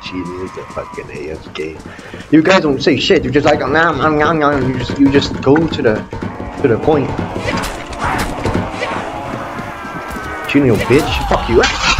cheating with the fucking AFK. You guys don't say shit. You're just like you just go to the point. Cheating, bitch. Fuck you.